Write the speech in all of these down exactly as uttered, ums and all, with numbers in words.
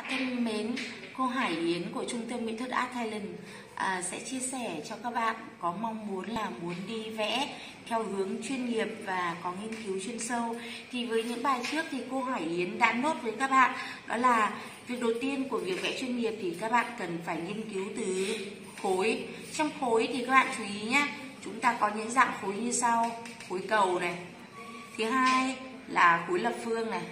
thân mến, cô Hải Yến của Trung tâm Mỹ thuật Art Thailand à, sẽ chia sẻ cho các bạn có mong muốn là muốn đi vẽ theo hướng chuyên nghiệp và có nghiên cứu chuyên sâu. Thì với những bài trước thì cô Hải Yến đã nốt với các bạn đó là việc đầu tiên của việc vẽ chuyên nghiệp thì các bạn cần phải nghiên cứu từ khối. Trong khối thì các bạn chú ý nhé, chúng ta có những dạng khối như sau: khối cầu này, thứ hai là khối lập phương này.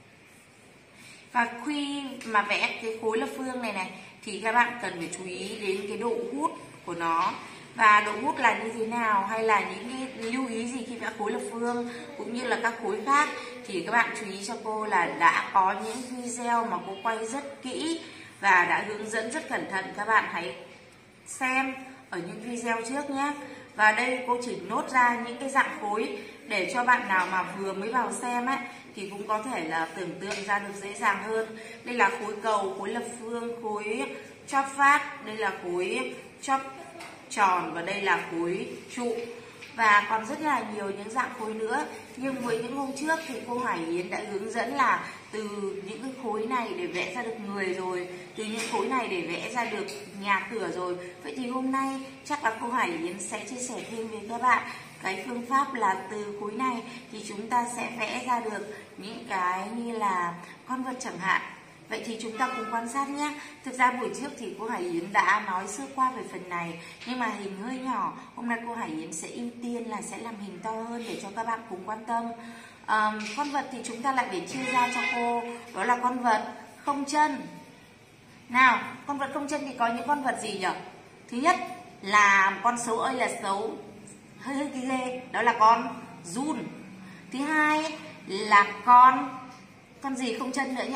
Và khi mà vẽ cái khối lập phương này này thì các bạn cần phải chú ý đến cái độ hút của nó, và độ hút là như thế nào, hay là những cái lưu ý gì khi vẽ khối lập phương cũng như là các khối khác thì các bạn chú ý cho cô là đã có những video mà cô quay rất kỹ và đã hướng dẫn rất cẩn thận. Các bạn hãy xem ở những video trước nhé. Và đây cô chỉ nốt ra những cái dạng khối để cho bạn nào mà vừa mới vào xem ấy thì cũng có thể là tưởng tượng ra được dễ dàng hơn. Đây là khối cầu, khối lập phương, khối chóp phát, đây là khối chóp tròn và đây là khối trụ. Và còn rất là nhiều những dạng khối nữa. Nhưng với những hôm trước thì cô Hải Yến đã hướng dẫn là từ những cái khối này để vẽ ra được người rồi, từ những khối này để vẽ ra được nhà cửa rồi. Vậy thì hôm nay chắc là cô Hải Yến sẽ chia sẻ thêm với các bạn cái phương pháp là từ khối này thì chúng ta sẽ vẽ ra được những cái như là con vật chẳng hạn. Vậy thì chúng ta cùng quan sát nhé. Thực ra buổi trước thì cô Hải Yến đã nói sơ qua về phần này, nhưng mà hình hơi nhỏ. Hôm nay cô Hải Yến sẽ ưu tiên là sẽ làm hình to hơn để cho các bạn cùng quan tâm. à, Con vật thì chúng ta lại để chia ra cho cô, đó là con vật không chân. Nào, con vật không chân thì có những con vật gì nhỉ? Thứ nhất là con xấu ơi là xấu, hơi hơi ghê, đó là con giun. Thứ hai là con con gì không chân nữa nhỉ?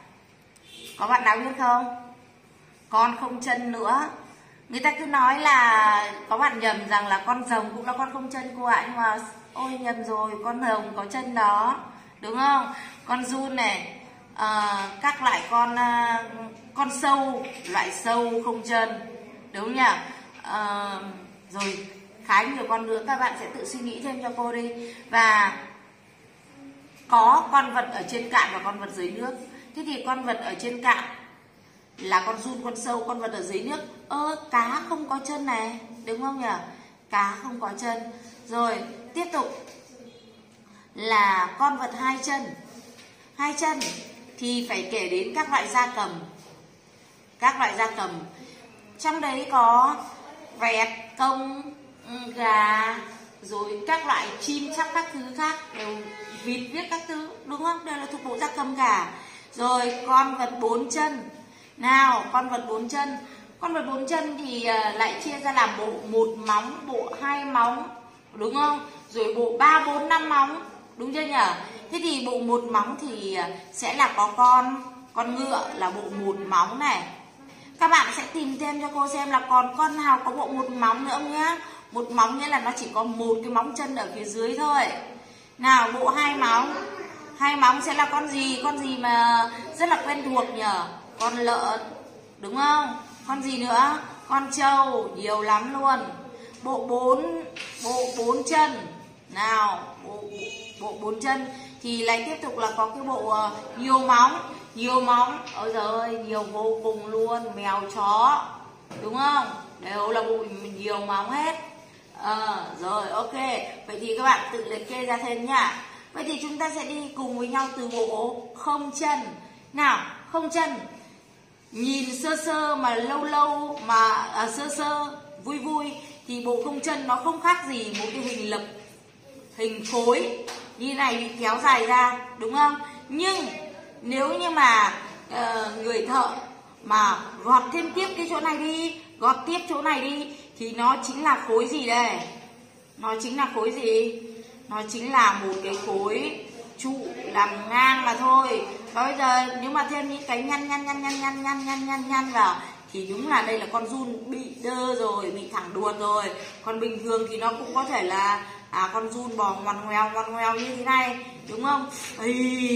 Có bạn nào biết không? Con không chân nữa. Người ta cứ nói là có bạn nhầm rằng là con rồng cũng là con không chân cô ạ. Nhưng mà ôi nhầm rồi, con rồng có chân đó, đúng không? Con giun này, à, các loại con con sâu, loại sâu không chân, đúng nhỉ? À, rồi khá nhiều con nữa, các bạn sẽ tự suy nghĩ thêm cho cô đi. Và có con vật ở trên cạn và con vật dưới nước. Thế thì con vật ở trên cạn là con giun, con sâu. Con vật ở dưới nước, ơ cá không có chân này, đúng không nhỉ? Cá không có chân. Rồi tiếp tục là con vật hai chân. Hai chân thì phải kể đến các loại gia cầm. Các loại gia cầm trong đấy có vẹt, công, gà, rồi các loại chim chắc các thứ khác, đều vịt viết các thứ, đúng không? Đều là thuộc bộ gia cầm cả. Rồi con vật bốn chân. Nào, con vật bốn chân. Con vật bốn chân thì lại chia ra làm bộ một móng, bộ hai móng, đúng không? Rồi bộ ba, bốn, năm móng, đúng chưa nhỉ? Thế thì bộ một móng thì sẽ là có con con ngựa là bộ một móng này. Các bạn sẽ tìm thêm cho cô xem là còn con nào có bộ một móng nữa không nhá. Một móng nghĩa là nó chỉ có một cái móng chân ở phía dưới thôi. Nào, bộ hai móng. Hai móng sẽ là con gì? Con gì mà rất là quen thuộc nhở? Con lợn, đúng không? Con gì nữa? Con trâu, nhiều lắm luôn. Bộ bốn bộ bốn chân. Nào, bộ bộ bốn chân thì lại tiếp tục là có cái bộ uh, nhiều móng. Nhiều móng, ôi giời ơi, nhiều vô cùng luôn. Mèo, chó, đúng không? Đều là bộ nhiều móng hết. à, Rồi, ok. Vậy thì các bạn tự liệt kê ra thêm nhá. Vậy thì chúng ta sẽ đi cùng với nhau từ bộ không chân. Nào, không chân nhìn sơ sơ mà lâu lâu mà à, sơ sơ vui vui thì bộ không chân nó không khác gì một cái hình lập, hình khối như này bị kéo dài ra, đúng không? Nhưng nếu như mà uh, người thợ mà gọt thêm tiếp cái chỗ này đi, gọt tiếp chỗ này đi thì nó chính là khối gì đây? Nó chính là khối gì? Nó chính là một cái khối trụ làm ngang mà thôi. Và bây giờ nếu mà thêm những cái nhăn nhăn nhăn nhăn nhăn nhăn nhăn nhăn nhăn vào thì đúng là đây là con giun bị đơ rồi, bị thẳng đuột rồi. Còn bình thường thì nó cũng có thể là à, con giun bò ngoằn ngoèo ngoằn ngoèo như thế này, đúng không? Ây,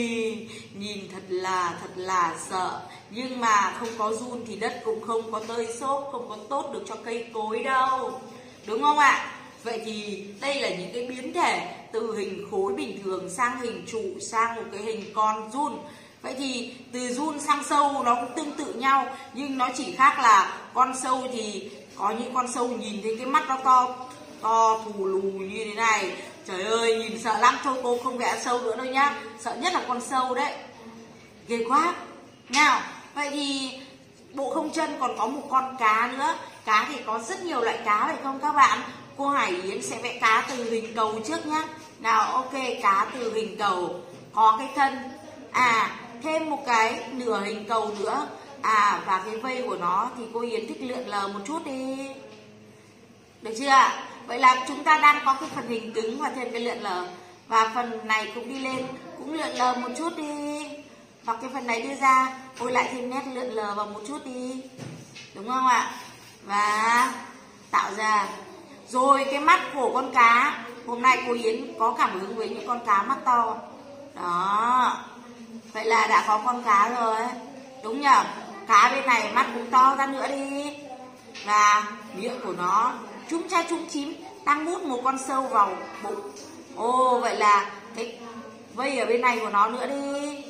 nhìn thật là thật là sợ. Nhưng mà không có giun thì đất cũng không có tơi xốp, không có tốt được cho cây cối đâu, đúng không ạ? Vậy thì đây là những cái biến thể từ hình khối bình thường sang hình trụ, sang một cái hình con giun. Vậy thì từ giun sang sâu nó cũng tương tự nhau, nhưng nó chỉ khác là con sâu thì có những con sâu nhìn thấy cái mắt nó to to thù lù như thế này, trời ơi nhìn sợ lắm. Thôi cô không vẽ sâu nữa đâu nhá, sợ nhất là con sâu đấy, ghê quá. Nào, vậy thì bộ không chân còn có một con cá nữa. Cá thì có rất nhiều loại cá phải không các bạn? Cô Hải Yến sẽ vẽ cá từ hình cầu trước nhá. Nào, ok, cá từ hình cầu có cái thân, à thêm một cái nửa hình cầu nữa, à và cái vây của nó thì cô Yến thích lượn lờ một chút đi, được chưa ạ? Vậy là chúng ta đang có cái phần hình cứng và thêm cái lượn lờ, và phần này cũng đi lên cũng lượn lờ một chút đi, hoặc cái phần này đưa ra ôi lại thêm nét lượn lờ vào một chút đi, đúng không ạ? Và tạo ra rồi cái mắt của con cá. Hôm nay cô Yến có cảm hứng với những con cá mắt to đó. Vậy là đã có con cá rồi, đúng nhỉ? Cá bên này mắt cũng to ra nữa đi, và miệng của nó chúm cha chúm chím đang mút một con sâu vào bụng. Ồ, vậy là cái vây ở bên này của nó nữa đi,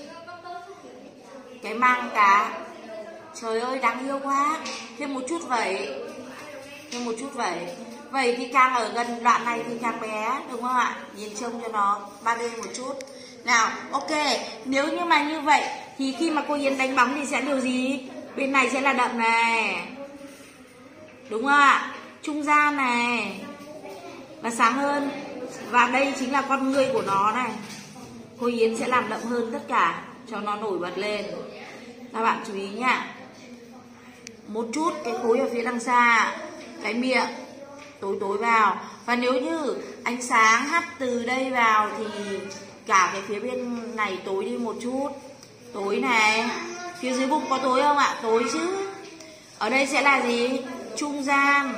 cái mang cá. Trời ơi đáng yêu quá. Thêm một chút vẩy, thêm một chút vẩy. Vẩy thì càng ở gần đoạn này thì càng bé, đúng không ạ? Nhìn trông cho nó ba D một chút. Nào, ok, nếu như mà như vậy thì khi mà cô Yến đánh bóng thì sẽ điều gì? Bên này sẽ là đậm này, đúng không ạ? Trung gian này và sáng hơn, và đây chính là con ngươi của nó này. Cô Yến sẽ làm đậm hơn tất cả cho nó nổi bật lên. Các bạn chú ý nhá. Một chút cái khối ở phía đằng xa, cái miệng tối tối vào. Và nếu như ánh sáng hắt từ đây vào thì cả cái phía bên này tối đi một chút. Tối này. Phía dưới bụng có tối không ạ? Tối chứ. Ở đây sẽ là gì? Trung gian.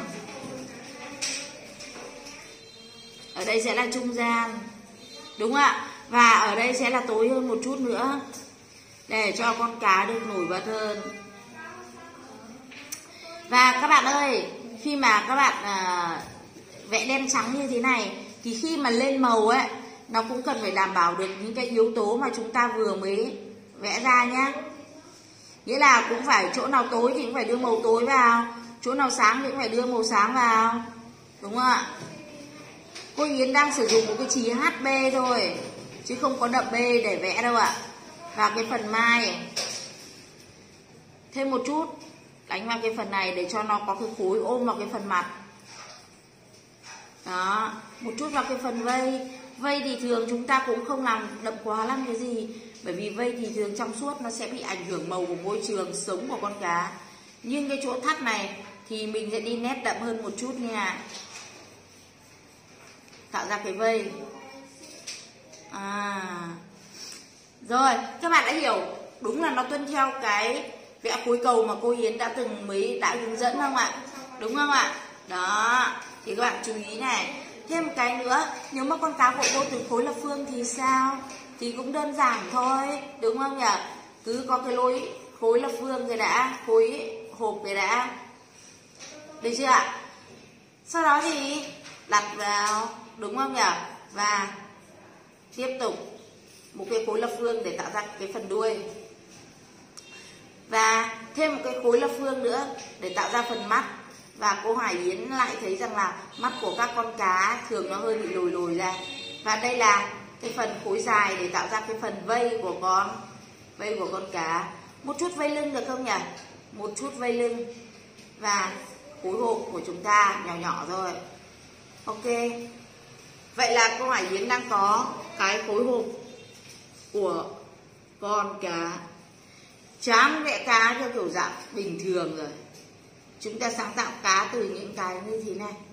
Ở đây sẽ là trung gian, đúng ạ? Và ở đây sẽ là tối hơn một chút nữa, để cho con cá được nổi bật hơn. Và các bạn ơi, khi mà các bạn à, vẽ đen trắng như thế này thì khi mà lên màu ấy, nó cũng cần phải đảm bảo được những cái yếu tố mà chúng ta vừa mới vẽ ra nhá. Nghĩa là cũng phải chỗ nào tối thì cũng phải đưa màu tối vào, chỗ nào sáng thì cũng phải đưa màu sáng vào, đúng không ạ? Cô Yến đang sử dụng một cái chì hát bê thôi, chứ không có đậm B để vẽ đâu ạ. Và cái phần mai thêm một chút, đánh vào cái phần này để cho nó có cái khối ôm vào cái phần mặt. Đó, một chút vào cái phần vây. Vây thì thường chúng ta cũng không làm đậm quá lắm cái gì, bởi vì vây thì thường trong suốt nó sẽ bị ảnh hưởng màu của môi trường sống của con cá. Nhưng cái chỗ thắt này thì mình sẽ đi nét đậm hơn một chút nha, tạo ra cái vây. À, rồi các bạn đã hiểu, đúng là nó tuân theo cái vẽ khối cầu mà cô Yến đã từng mới đã hướng dẫn không ạ? Đúng không ạ? Đó, thì các bạn chú ý này. Thêm một cái nữa, nếu mà con cá của cô từ khối lập phương thì sao? Thì cũng đơn giản thôi, đúng không nhỉ? Cứ có cái lối khối lập phương rồi đã, khối hộp rồi đã, được chưa ạ? Sau đó thì đặt vào, đúng không nhỉ? Và tiếp tục một cái khối lập phương để tạo ra cái phần đuôi, và thêm một cái khối lập phương nữa để tạo ra phần mắt. Và cô Hải Yến lại thấy rằng là mắt của các con cá thường nó hơi bị lồi lồi ra. Và đây là cái phần khối dài để tạo ra cái phần vây của con vây của con cá. Một chút vây lưng được không nhỉ? Một chút vây lưng. Và khối hộp của chúng ta nhỏ nhỏ thôi. Ok. Vậy là cô Hải Yến đang có cái khối hộp của con cá. Chán vẽ cá theo kiểu dạng bình thường rồi. Chúng ta sáng tạo cá từ những cái như thế này,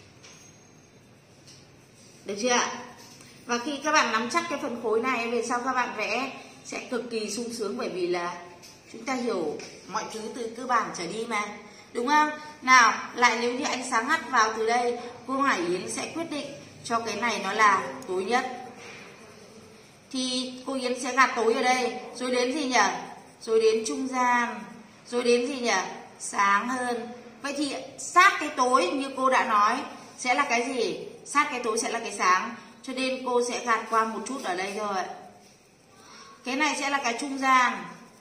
được chưa ạ? Và khi các bạn nắm chắc cái phần khối này, về sau các bạn vẽ sẽ cực kỳ sung sướng, bởi vì là chúng ta hiểu mọi thứ từ cơ bản trở đi mà, đúng không? Nào, lại nếu như ánh sáng hắt vào từ đây, cô Hải Yến sẽ quyết định cho cái này nó là tối nhất. Thì cô Yến sẽ gạt tối ở đây, rồi đến gì nhỉ? Rồi đến trung gian, rồi đến gì nhỉ? Sáng hơn. Vậy thì sát cái tối như cô đã nói sẽ là cái gì? Sát cái tối sẽ là cái sáng, cho nên cô sẽ gạt qua một chút ở đây thôi. Cái này sẽ là cái trung gian.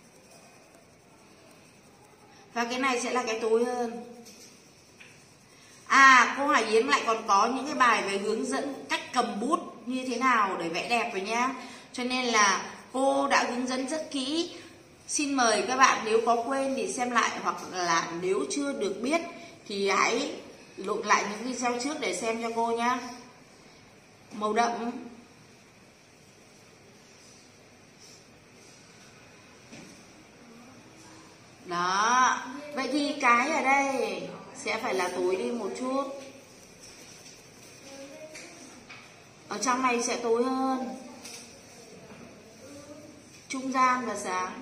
Và cái này sẽ là cái tối hơn. À, cô Hải Yến lại còn có những cái bài về hướng dẫn cách cầm bút như thế nào để vẽ đẹp rồi nhá. Cho nên là cô đã hướng dẫn rất kỹ. Xin mời các bạn nếu có quên thì xem lại, hoặc là nếu chưa được biết thì hãy lộn lại những video trước để xem cho cô nhá. Màu đậm. Đó. Vậy thì cái ở đây sẽ phải là tối đi một chút. Ở trong này sẽ tối hơn. Trung gian và sáng.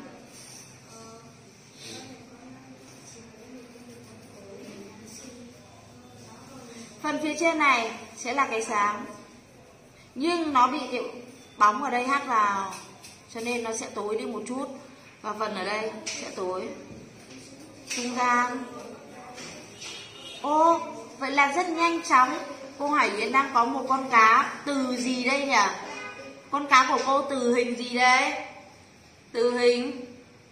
Phần phía trên này sẽ là cái sáng, nhưng nó bị cái bóng ở đây hắt vào, cho nên nó sẽ tối đi một chút. Và phần ở đây sẽ tối. Trung gian. Ô, vậy là rất nhanh chóng. Cô Hải Yến đang có một con cá từ gì đây nhỉ? Con cá của cô từ hình gì đấy? Từ hình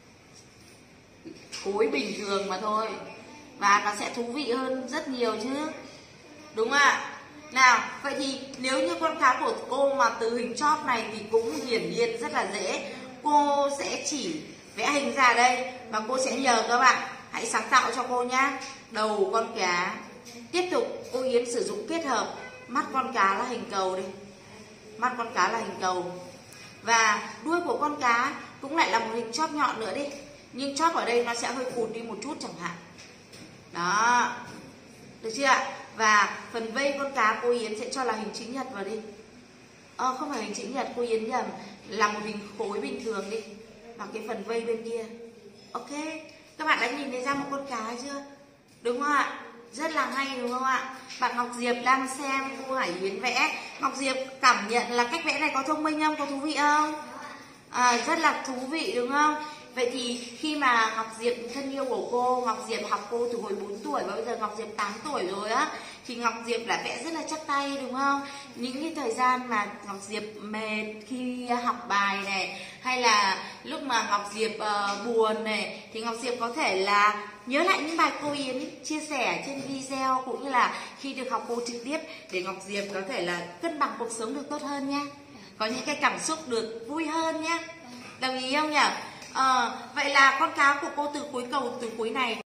khối bình thường mà thôi. Và nó sẽ thú vị hơn rất nhiều chứ. Đúng không ạ? Nào, vậy thì nếu như con cá của cô mà từ hình chóp này thì cũng hiển nhiên rất là dễ. Cô sẽ chỉ vẽ hình ra đây và cô sẽ nhờ các bạn hãy sáng tạo cho cô nhá. Đầu con cá. Tiếp tục cô Yến sử dụng kết hợp mắt con cá là hình cầu đi. Mắt con cá là hình cầu. Và đuôi của con cá cũng lại là một hình chóp nhọn nữa đi. Nhưng chóp ở đây nó sẽ hơi cụt đi một chút chẳng hạn. Đó. Được chưa ạ? Và phần vây con cá cô Yến sẽ cho là hình chữ nhật vào đi. Ờ không phải hình chữ nhật, cô Yến nhầm, là một hình khối bình thường đi. Và cái phần vây bên kia. Ok. Các bạn đã nhìn thấy ra một con cá chưa? Đúng không ạ? Rất là hay đúng không ạ? Bạn Ngọc Diệp đang xem cô Hải Yến vẽ. Ngọc Diệp cảm nhận là cách vẽ này có thông minh không? Có thú vị không? À, rất là thú vị đúng không? Vậy thì khi mà Ngọc Diệp thân yêu của cô, Ngọc Diệp học cô từ hồi bốn tuổi và bây giờ Ngọc Diệp tám tuổi rồi á, thì Ngọc Diệp đã vẽ rất là chắc tay đúng không? Những cái thời gian mà Ngọc Diệp mệt khi học bài này, hay là lúc mà Ngọc Diệp uh, buồn này, thì Ngọc Diệp có thể là nhớ lại những bài cô Yến chia sẻ trên video, cũng như là khi được học cô trực tiếp, để Ngọc Diệp có thể là cân bằng cuộc sống được tốt hơn nha. Có những cái cảm xúc được vui hơn nhá. Đồng ý không nhỉ? Ờ, vậy là con cá của cô từ cuối cầu, từ cuối này